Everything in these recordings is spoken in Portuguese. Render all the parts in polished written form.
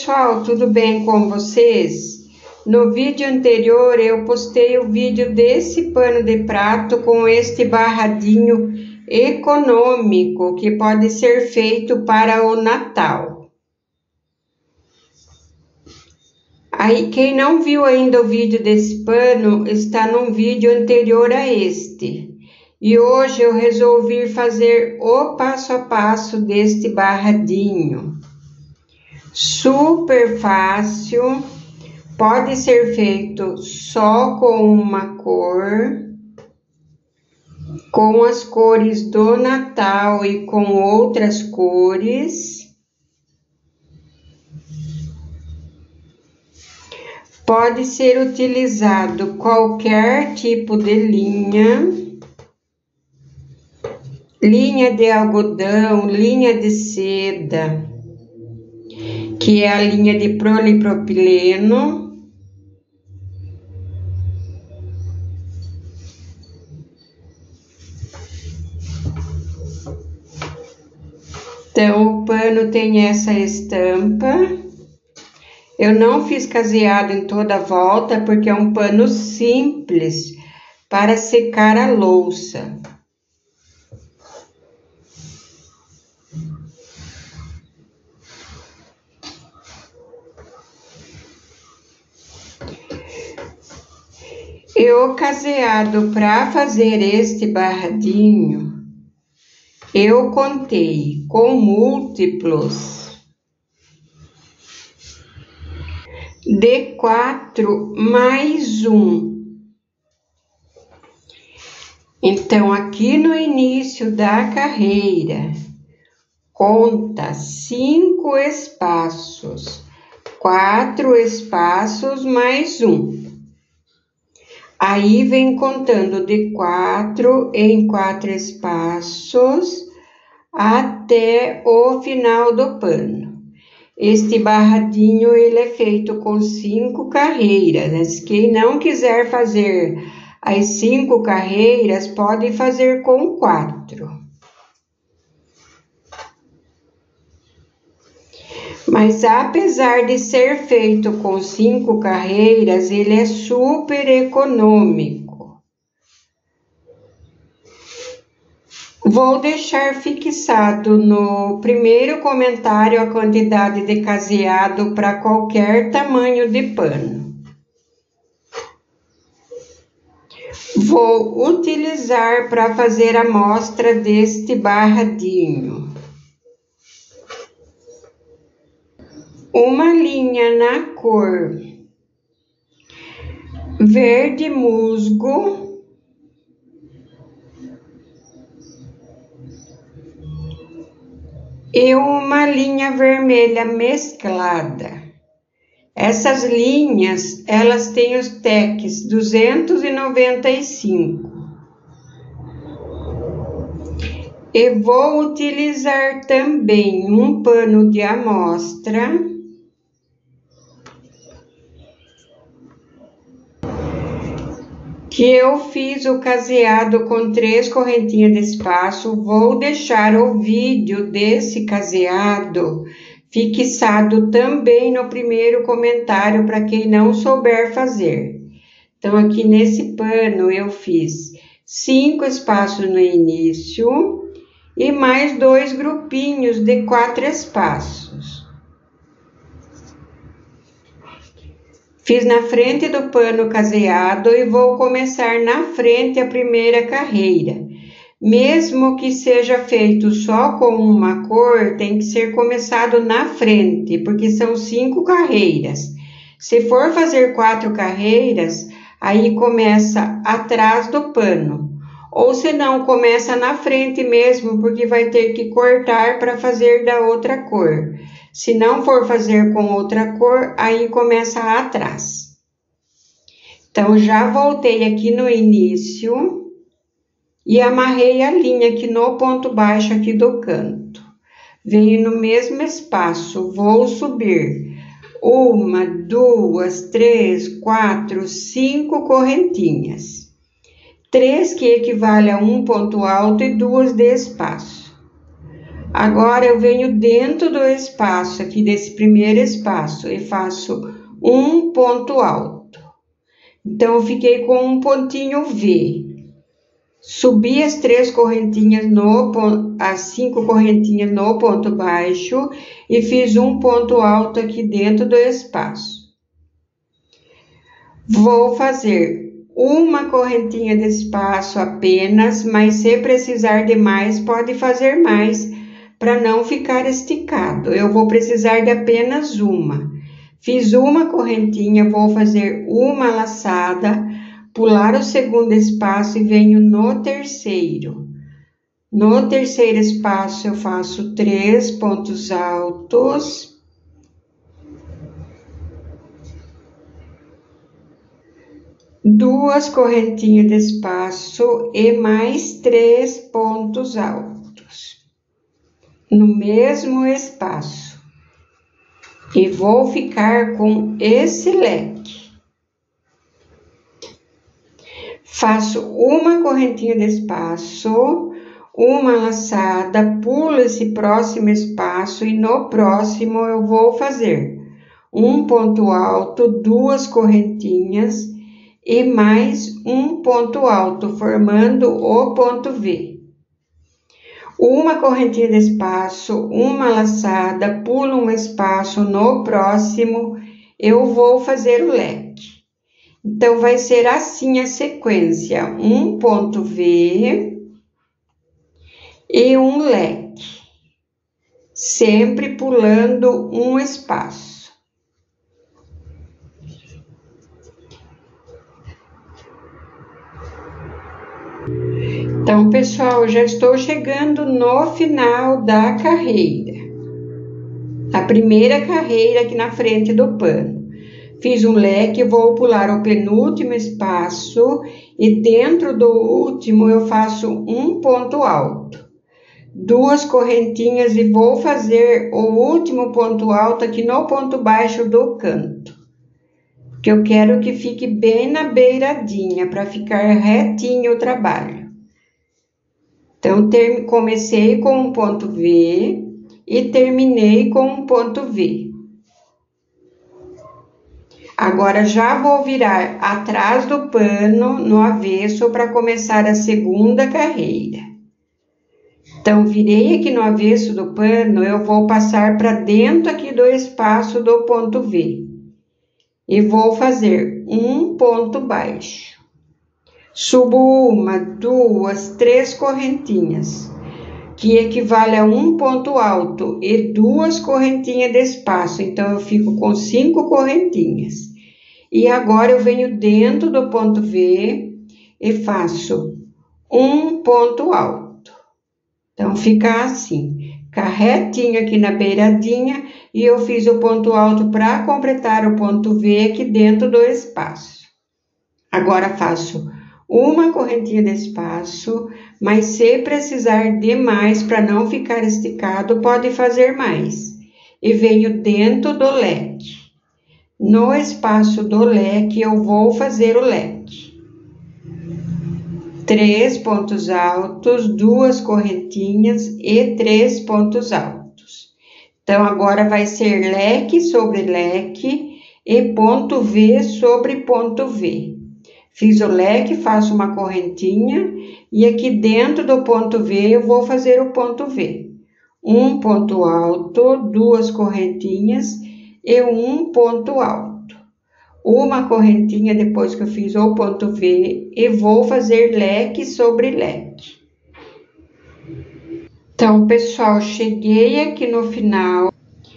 pessoal, tudo bem com vocês? No vídeo anterior eu postei o vídeo desse pano de prato com este barradinho econômico que pode ser feito para o Natal. Aí quem não viu ainda o vídeo desse pano está num vídeo anterior a este. E hoje eu resolvi fazer o passo a passo deste barradinho. Super fácil, pode ser feito só com uma cor, com as cores do Natal e com outras cores. Pode ser utilizado qualquer tipo de linha de algodão, linha de seda, que é a linha de polipropileno. Então, o pano tem essa estampa. Eu não fiz caseado em toda a volta, porque é um pano simples para secar a louça. E o caseado para fazer este barradinho, eu contei com múltiplos de 4 mais 1. Então, aqui no início da carreira, conta 5 espaços, 4 espaços mais 1. Aí vem contando de 4 em 4 espaços até o final do pano. Este barradinho ele é feito com 5 carreiras. Quem não quiser fazer as 5 carreiras pode fazer com 4. Mas apesar de ser feito com 5 carreiras, ele é super econômico. Vou deixar fixado no primeiro comentário a quantidade de caseado para qualquer tamanho de pano. Vou utilizar para fazer a amostra deste barradinho uma linha na cor verde musgo e uma linha vermelha mesclada. Essas linhas, elas têm os tecs 295. E vou utilizar também um pano de amostra que eu fiz o caseado com 3 correntinhas de espaço. Vou deixar o vídeo desse caseado fixado também no primeiro comentário para quem não souber fazer. Então, aqui nesse pano eu fiz 5 espaços no início e mais 2 grupinhos de 4 espaços. Fiz na frente do pano caseado e vou começar na frente a primeira carreira. Mesmo que seja feito só com uma cor, tem que ser começado na frente, porque são 5 carreiras. Se for fazer 4 carreiras, aí começa atrás do pano. Ou se não, começa na frente mesmo, porque vai ter que cortar para fazer da outra cor. Se não for fazer com outra cor, aí começa atrás. Então, já voltei aqui no início e amarrei a linha aqui no ponto baixo aqui do canto. Venho no mesmo espaço, vou subir 1, 2, 3, 4, 5 correntinhas. 3 que equivale a um ponto alto e 2 de espaço. Agora eu venho dentro do espaço aqui desse primeiro espaço e faço um ponto alto. Então eu fiquei com um pontinho V. Subi as 3 correntinhas as 5 correntinhas no ponto baixo e fiz um ponto alto aqui dentro do espaço. Vou fazer uma correntinha de espaço apenas, mas se precisar de mais, pode fazer mais para não ficar esticado. Eu vou precisar de apenas uma. Fiz uma correntinha, vou fazer uma laçada, pular o segundo espaço e venho no terceiro. No terceiro espaço eu faço 3 pontos altos. Duas correntinhas de espaço e mais 3 pontos altos. No mesmo espaço. E vou ficar com esse leque. Faço uma correntinha de espaço, uma laçada, pulo esse próximo espaço e no próximo eu vou fazer um ponto alto, 2 correntinhas e mais um ponto alto, formando o ponto V. Uma correntinha de espaço, uma laçada, pulo um espaço, no próximo eu vou fazer o leque. Então, vai ser assim a sequência, um ponto V e um leque, sempre pulando um espaço. Então, pessoal, já estou chegando no final da carreira. A primeira carreira aqui na frente do pano. Fiz um leque, vou pular o penúltimo espaço e dentro do último eu faço um ponto alto. 2 correntinhas e vou fazer o último ponto alto aqui no ponto baixo do canto. Que eu quero que fique bem na beiradinha, para ficar retinho o trabalho. Então, comecei com um ponto V e terminei com um ponto V. Agora, já vou virar atrás do pano, no avesso, para começar a segunda carreira. Então, virei aqui no avesso do pano, eu vou passar para dentro aqui do espaço do ponto V. E vou fazer um ponto baixo. Subo 1, 2, 3 correntinhas, que equivale a um ponto alto e 2 correntinhas de espaço. Então, eu fico com 5 correntinhas. E agora, eu venho dentro do ponto V e faço um ponto alto. Então, fica assim, fica retinho aqui na beiradinha e eu fiz o ponto alto para completar o ponto V aqui dentro do espaço. Agora, faço uma correntinha de espaço, mas se precisar de mais para não ficar esticado, pode fazer mais. E venho dentro do leque. No espaço do leque, eu vou fazer o leque. 3 pontos altos, 2 correntinhas e 3 pontos altos. Então, agora vai ser leque sobre leque e ponto V sobre ponto V. Fiz o leque, faço uma correntinha e aqui dentro do ponto V eu vou fazer o ponto V. Um ponto alto, 2 correntinhas e um ponto alto. Uma correntinha depois que eu fiz o ponto V e vou fazer leque sobre leque. Então, pessoal, cheguei aqui no final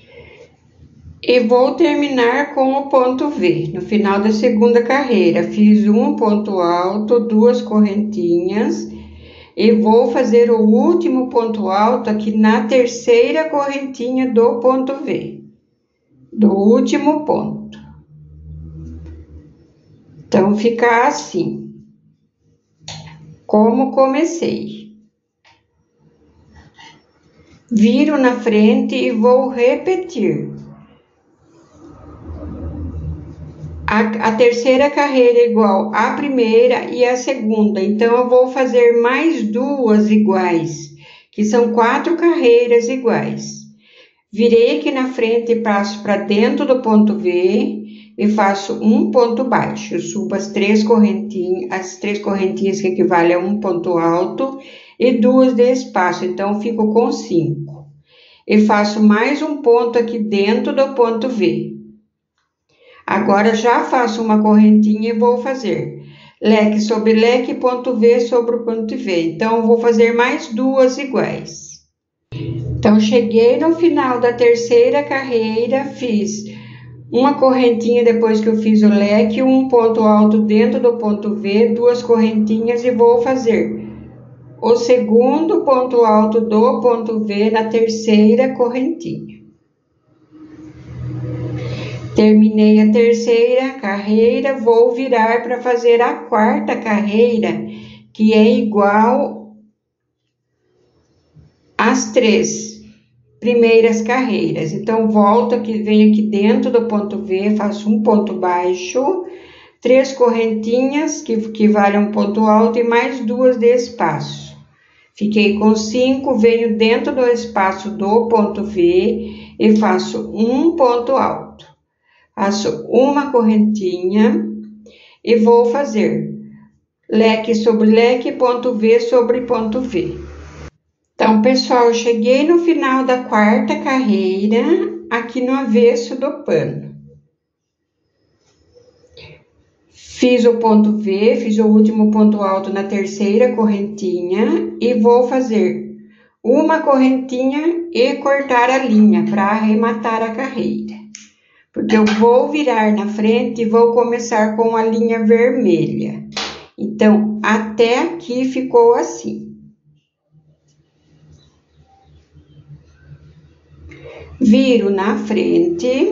e vou terminar com o ponto V. No final da segunda carreira, fiz um ponto alto, 2 correntinhas e vou fazer o último ponto alto aqui na terceira correntinha do ponto V, do último ponto. Então, fica assim, como comecei. Viro na frente e vou repetir. A terceira carreira é igual à primeira e à segunda, então eu vou fazer mais 2 iguais, que são 4 carreiras iguais. Virei aqui na frente e passo para dentro do ponto V e faço um ponto baixo. Eu subo as três correntinhas que equivalem a um ponto alto e 2 de espaço, então fico com 5. E faço mais um ponto aqui dentro do ponto V. Agora já faço uma correntinha e vou fazer leque sobre leque, ponto V sobre o ponto V. Então, vou fazer mais 2 iguais. Então, cheguei no final da terceira carreira, fiz uma correntinha depois que eu fiz o leque, um ponto alto dentro do ponto V, 2 correntinhas e vou fazer o segundo ponto alto do ponto V na terceira correntinha. Terminei a terceira carreira, vou virar para fazer a quarta carreira, que é igual às 3 primeiras carreiras. Então, volto aqui, venho aqui dentro do ponto V, faço um ponto baixo, 3 correntinhas, que equivalem a um ponto alto, e mais 2 de espaço. Fiquei com 5, venho dentro do espaço do ponto V e faço um ponto alto. Faço uma correntinha e vou fazer leque sobre leque, ponto V sobre ponto V. Então, pessoal, eu cheguei no final da quarta carreira, aqui no avesso do pano. Fiz o ponto V, fiz o último ponto alto na terceira correntinha e vou fazer uma correntinha e cortar a linha para arrematar a carreira. Porque eu vou virar na frente e vou começar com a linha vermelha. Então, até aqui ficou assim. Viro na frente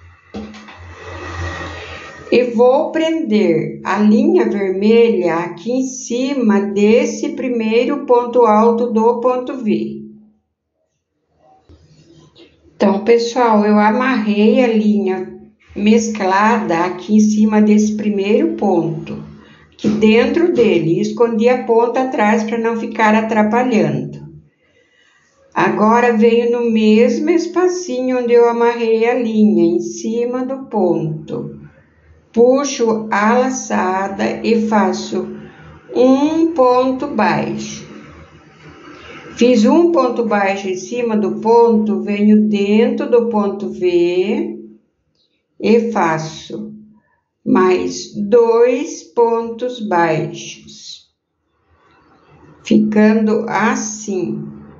e vou prender a linha vermelha aqui em cima desse primeiro ponto alto do ponto V. Então, pessoal, eu amarrei a linha mesclada aqui em cima desse primeiro ponto, aqui dentro dele, e escondi a ponta atrás para não ficar atrapalhando. Agora, venho no mesmo espacinho onde eu amarrei a linha, em cima do ponto. Puxo a laçada e faço um ponto baixo. Fiz um ponto baixo em cima do ponto, venho dentro do ponto V e faço mais 2 pontos baixos, ficando assim.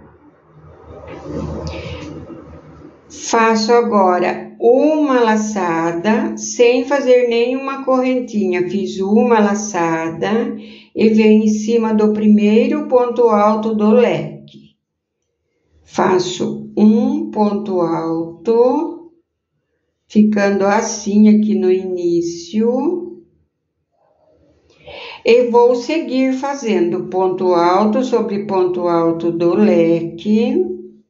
Faço agora uma laçada, sem fazer nenhuma correntinha. Fiz uma laçada e venho em cima do primeiro ponto alto do leque. Faço um ponto alto, ficando assim aqui no início. E vou seguir fazendo ponto alto sobre ponto alto do leque.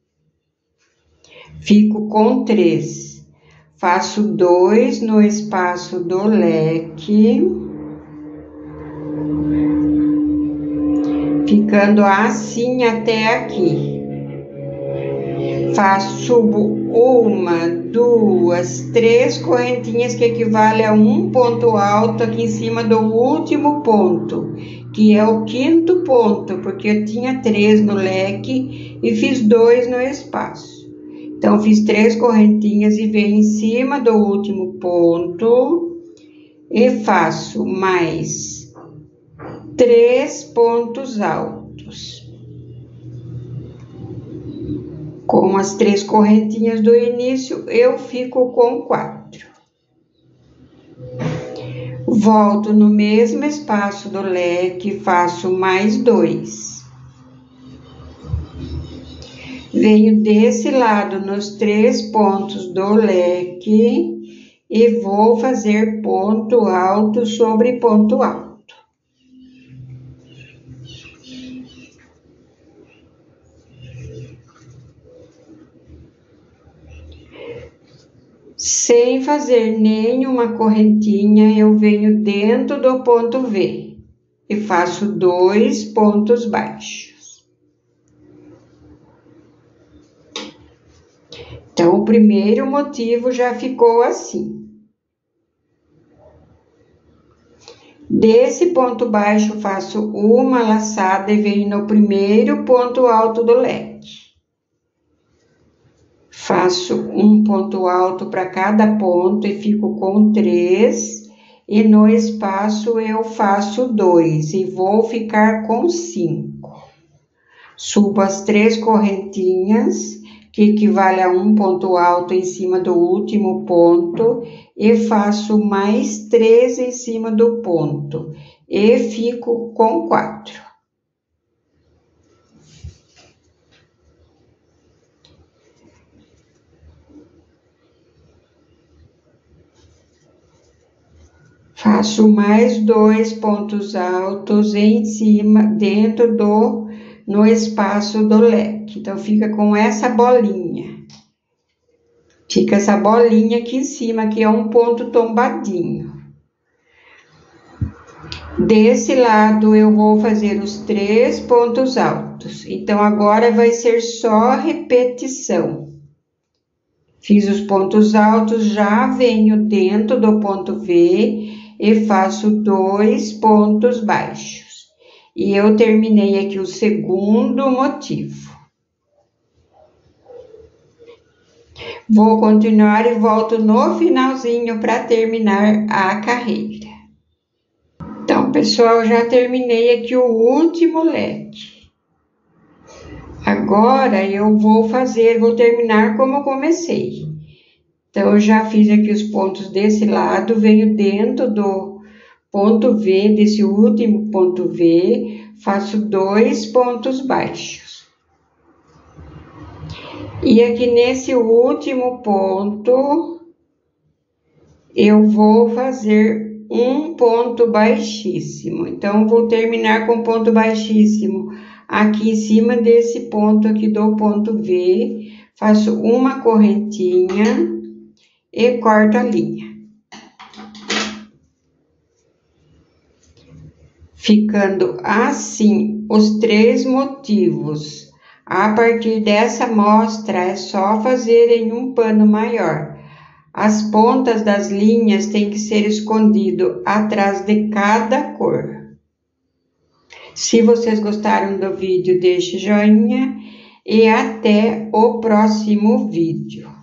Fico com 3. Faço 2 no espaço do leque, ficando assim até aqui. Subo 1, 2, 3 correntinhas que equivalem a um ponto alto aqui em cima do último ponto, que é o quinto ponto, porque eu tinha 3 no leque e fiz 2 no espaço. Então, fiz 3 correntinhas e venho em cima do último ponto e faço mais 3 pontos altos. Com as 3 correntinhas do início, eu fico com 4. Volto no mesmo espaço do leque, faço mais 2. Venho desse lado nos 3 pontos do leque e vou fazer ponto alto sobre ponto alto. Sem fazer nenhuma correntinha, eu venho dentro do ponto V e faço 2 pontos baixos. Então, o primeiro motivo já ficou assim. Desse ponto baixo, faço uma laçada e venho no primeiro ponto alto do leque. Faço um ponto alto para cada ponto e fico com 3. E no espaço eu faço 2 e vou ficar com 5. Subo as 3 correntinhas, que equivale a um ponto alto em cima do último ponto, e faço mais 3 em cima do ponto, e fico com 4. Faço mais 2 pontos altos em cima, no espaço do leque. Então, fica com essa bolinha. Fica essa bolinha aqui em cima, que é um ponto tombadinho. Desse lado, eu vou fazer os 3 pontos altos. Então, agora vai ser só repetição. Fiz os pontos altos, já venho dentro do ponto V e faço 2 pontos baixos. E eu terminei aqui o segundo motivo. Vou continuar e volto no finalzinho para terminar a carreira. Então, pessoal, já terminei aqui o último leque. Agora eu vou terminar como comecei. Então, eu já fiz aqui os pontos desse lado, venho dentro do ponto V, desse último ponto V, faço 2 pontos baixos. E aqui nesse último ponto, eu vou fazer um ponto baixíssimo. Então, vou terminar com ponto baixíssimo aqui em cima desse ponto aqui do ponto V, faço uma correntinha e corto a linha. Ficando assim os 3 motivos. A partir dessa amostra é só fazer em um pano maior. As pontas das linhas têm que ser escondido atrás de cada cor. Se vocês gostaram do vídeo, deixe joinha e até o próximo vídeo.